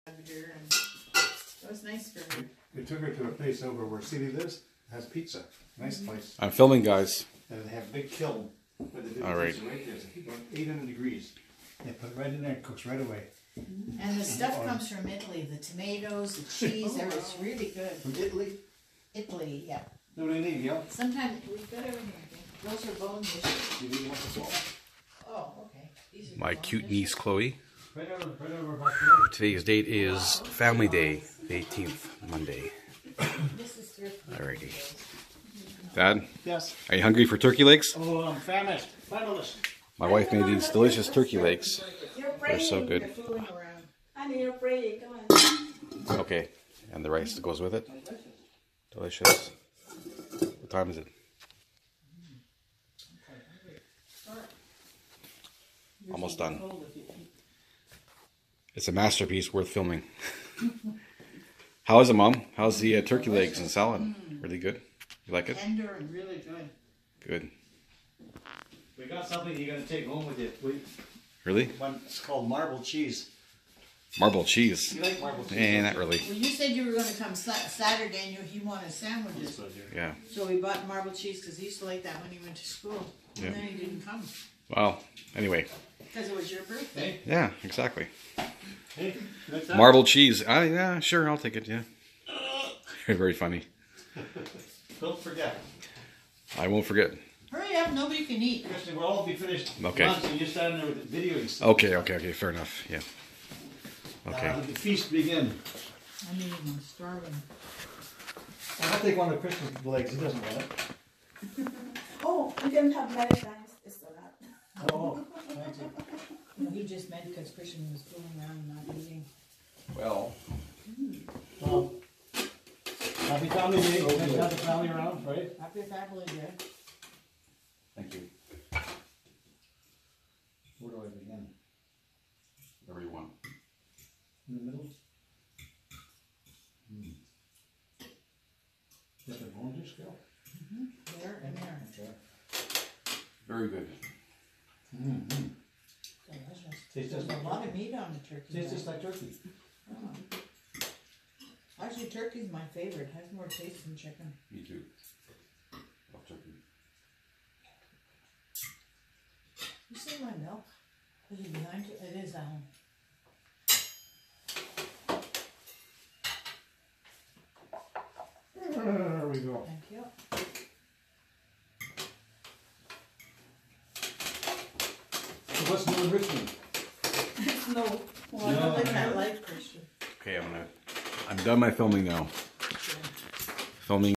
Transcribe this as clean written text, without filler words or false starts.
Here, and it was nice for her. We took her to a place over where City lives. It has pizza. Nice place. I'm filming, guys. And they have a big kiln where they do All right. pizza right there. It's about 800 degrees. They put it right in there. It cooks right away. And the stuff comes from Italy. The tomatoes, the cheese, everything's really good. From Italy? Italy, yeah. No, they need, yeah. Sometimes we've got everything, I think. Those are bone dishes. You need one as well? Oh, okay. These are My bone cute dishes. niece, Chloe. Right over back there. Today's date is Family Day, the 18th, Monday. This is thrift. Alrighty. Dad, Yes. are you hungry for turkey legs? Oh, I'm famished. Finalist. My wife made these delicious turkey legs. They're so good. They're fooling around. Honey, you're praying. Come on. Okay, and the rice that goes with it. Delicious. What time is it? Almost done. It's a masterpiece worth filming. How is it, Mom? How's the turkey legs and salad? Really good? You like it? Tender and really good. Good. We got something you're going to take home with you. Really? It's called marble cheese. Marble cheese. You like marble cheese? Eh, not really. Well, you said you were going to come Saturday and you wanted sandwiches. Yeah. So we bought marble cheese because he used to like that when he went to school. Yeah. And then he didn't come. Well, anyway. Because it was your birthday. Yeah, exactly. Hey, like that? Marble cheese. Yeah, sure, I'll take it, yeah. Very funny. Don't forget. I won't forget. Hurry up, nobody can eat. Kristen, we'll all be finished Okay. lunch and you're standing there with the video and stuff. Okay, fair enough, yeah. Okay. The feast begin. I'm eating, I'm starving. I'll take one of Kristen's legs. He doesn't want it. Oh, we didn't have many times. It's a lot. Oh, thank you. No, he just meant because Christian was fooling around and not eating. Well. Happy Family Day. Nice to have the family around, right? Happy Family Day. Thank you. Where do I begin? Whatever you want. In the middle? Is that the bone dish scale? There and there. Okay. Very good. Mm-hmm. Delicious. Tastes There's just a like lot of turkey. meat on the turkey. Tastes there. just like turkey. Oh. Actually, turkey's my favorite. Has more taste than chicken. Me too. Love turkey. You see my milk? Is it behind you? It is at home. There we go. Thank you. So what's new in Richmond? No. Well, I don't like that life, Christian. Okay, I'm done my filming now. Filming